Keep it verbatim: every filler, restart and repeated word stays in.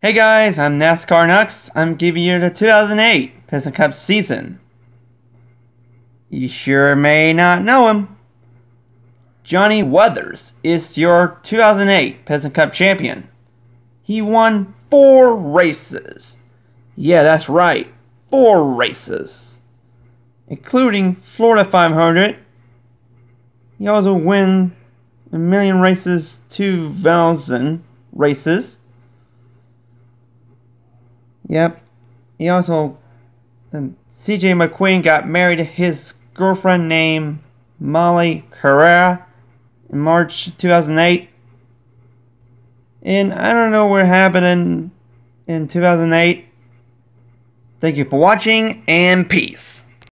Hey guys, I'm NASCAR Nux. I'm giving you the two thousand eight Piston Cup season. You sure may not know him. Johnny Weathers is your two thousand eight Piston Cup champion. He won four races. Yeah, that's right, four races. Including Florida five hundred. He also won a million races, two thousand races. Yep. He also, um, C J McQueen got married to his girlfriend named Molly Carrera in March two thousand eight. And I don't know what happened in, in two thousand eight. Thank you for watching, and peace.